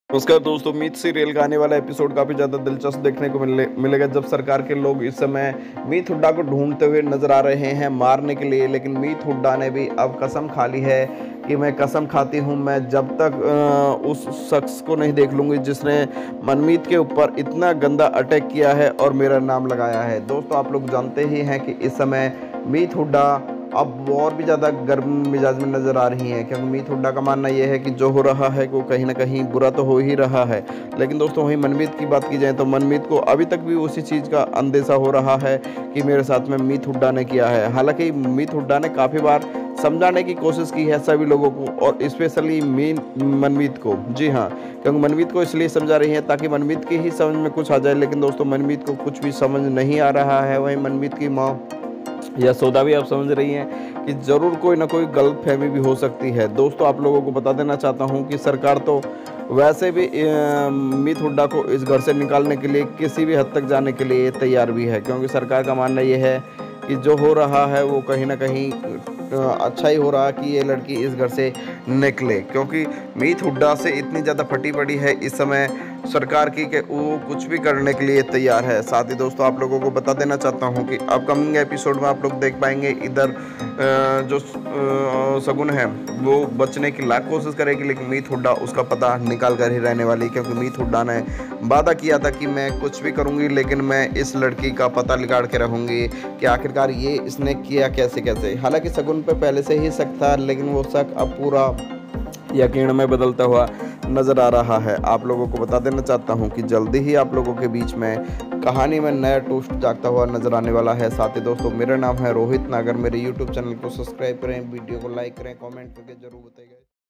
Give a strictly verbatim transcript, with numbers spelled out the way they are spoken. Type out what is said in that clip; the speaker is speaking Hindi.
नमस्कार दोस्तों, मीत सीरियल का आने वाला एपिसोड काफ़ी ज़्यादा दिलचस्प देखने को मिले मिलेगा जब सरकार के लोग इस समय मीत हुड्डा को ढूंढते हुए नजर आ रहे हैं मारने के लिए। लेकिन मीत हुड्डा ने भी अब कसम खा ली है कि मैं कसम खाती हूँ, मैं जब तक आ, उस शख्स को नहीं देख लूँगी जिसने मनमीत के ऊपर इतना गंदा अटैक किया है और मेरा नाम लगाया है। दोस्तों, आप लोग जानते ही हैं कि इस समय मीत हुड्डा अब और भी ज़्यादा गर्म मिजाज में नज़र आ रही हैं, क्योंकि मीत हुड्डा का मानना यह है कि जो हो रहा है वो कहीं ना कहीं बुरा तो हो ही रहा है। लेकिन दोस्तों, वहीं मनमीत की बात की जाए तो मनमीत को अभी तक भी उसी चीज़ का अंदेशा हो रहा है कि मेरे साथ में मीत हुड्डा ने किया है। हालांकि मीत हुड्डा ने काफ़ी बार समझाने की कोशिश की है सभी लोगों को, और स्पेशली मीन मनमीत को। जी हाँ, क्योंकि मनमीत को इसलिए समझा रही है ताकि मनमीत की ही समझ में कुछ आ जाए। लेकिन दोस्तों, मनमीत को कुछ भी समझ नहीं आ रहा है। वहीं मनमीत की माँ यशोदा भी आप समझ रही हैं कि ज़रूर कोई ना कोई गलतफहमी भी हो सकती है। दोस्तों, आप लोगों को बता देना चाहता हूं कि सरकार तो वैसे भी मीत हुड्डा को इस घर से निकालने के लिए किसी भी हद तक जाने के लिए तैयार भी है, क्योंकि सरकार का मानना ये है कि जो हो रहा है वो कहीं ना कहीं अच्छा ही हो रहा है कि ये लड़की इस घर से निकले, क्योंकि मीत हुड्डा से इतनी ज़्यादा फटी पड़ी है इस समय सरकार की कि वो कुछ भी करने के लिए तैयार है। साथ ही दोस्तों, आप लोगों को बता देना चाहता हूँ कि अपकमिंग एपिसोड में आप लोग देख पाएंगे इधर जो सगुन है वो बचने की लाख कोशिश करेगी, लेकिन मीत हुड्डा उसका पता निकाल कर ही रहने वाली, क्योंकि मीत हुड्डा ने वादा किया था कि मैं कुछ भी करूँगी लेकिन मैं इस लड़की का पता निकाल के रहूँगी कि आखिरकार ये इसने किया कैसे कैसे। हालांकि सगुन पे पहले से ही शक था, लेकिन वो शक अब पूरा यकीन में बदलता हुआ नज़र आ रहा है। आप लोगों को बता देना चाहता हूं कि जल्दी ही आप लोगों के बीच में कहानी में नया ट्विस्ट जागता हुआ नज़र आने वाला है। साथ ही दोस्तों, मेरा नाम है रोहित नागर। मेरे यूट्यूब चैनल को सब्सक्राइब करें, वीडियो को लाइक करें, कमेंट करके जरूर बताइएगा।